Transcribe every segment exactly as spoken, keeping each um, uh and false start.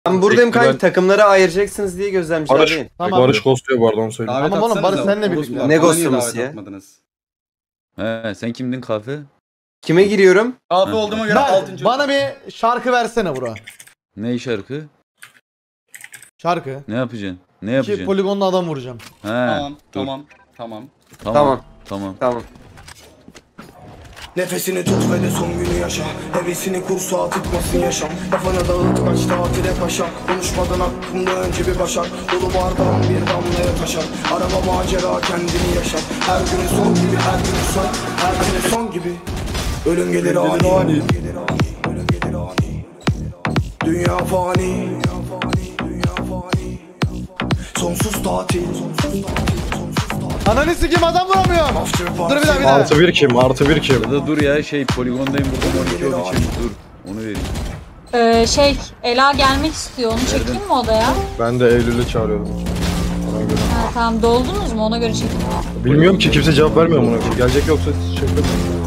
Ben buradayım kanka, ben... takımları ayıracaksınız diye gözlemciler Barış, değil. tamam. Barış kostuyor bu arada, onu söyleyeyim. Tamam oğlum, Barış seninle birlikte. Ne ghostlaması ya? He, sen kimdin kahve? Kime giriyorum? Kahve olduğuma göre altıncı. Bana bir şarkı versene bro. Ne şarkı? Şarkı. Ne yapacaksın? Ne yapacaksın? İki poligonlu adam vuracağım. He, tamam, dur. tamam, tamam. Tamam. Tamam. Tamam. Tamam. Nefesini tut ve de son günü yaşa. Hevesini kur, saat tutmasın yaşam. Kafana dağıt, kaç tatile paşa. Konuşmadan hakkında önce bir başar. Dolu bardağın bir damlaya taşar. Araba macera, kendini yaşar. Her günün son gibi, her günün son. Her günün son gibi. Ölüm gelir ani, ani. Ölüm gelir ani. Dünya fani, dünya fani. Sonsuz tatil, sonsuz tatil. Ananı sikim, adam vuramıyorum. Dur bir daha bir daha. Artı bir kim? Artı bir kim? Ya da dur ya, şey poligondayım burada, on iki olduğu için dur. Onu vereyim. Ee, şey Ela gelmek istiyor. Onu çekeyim mi odaya? Ben de Eylül'ü çağırıyorum. Ona göre. Ha, tamam, doldunuz mu? Ona göre çekeyim. Bilmiyorum ki, kimse cevap vermiyor buna. Gelecek yoksa çekmem.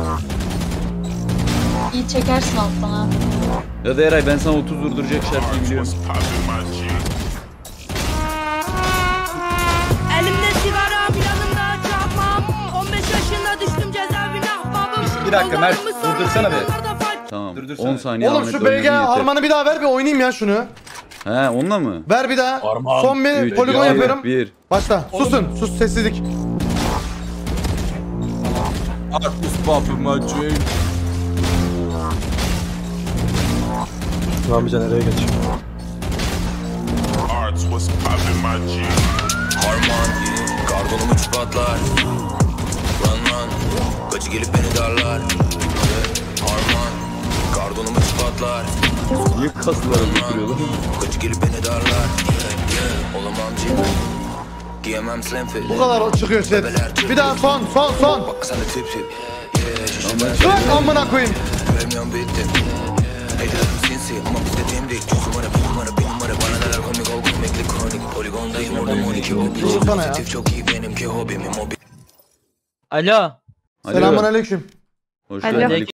İyi çekersin alttan ha. Ya da Eray, ben sana otuz vurduracak şarkıyı biliyorum. Elimde sigara, planımda çakmam. on beş yaşında düştüm cezaevine ahbabım. Bir dakika Mert, durdursana bir. Tamam. Durdursana. on saniye. Oğlum Ahmet şu ölmedi B G yeter. harmanı bir daha ver, bir oynayayım ya şunu. He, onunla mı? Ver bir daha. Harman. Son bir Üç, poligon bir, yapıyorum. Bir. Başla. Susun. Sus, sessizlik. Tamam, bize nereye geç? Harman, karbonum üç patlar. Run run, kaçı gelip beni darlar. Harman, karbonum üç patlar. Niye kaslara götürüyor lan? Kaçı gelip beni darlar. Olamam cimri, giyemem slim fit. Bu kadar çıkıyor set. Bir daha son, son, son. Bak sen de tip tip. Bırak amına koyayım. Premium bitti. Hedilerim sinsi ama biz de dimdik. Çok numara, bir numara, bir numara. Bana neler komik ol, komiklik kronik. Poligondayım, orada on iki hobi. Pozitif çok iyi, benimki hobim. Mobil. Alo. Selamun aleyküm. Hoş Alo. geldin.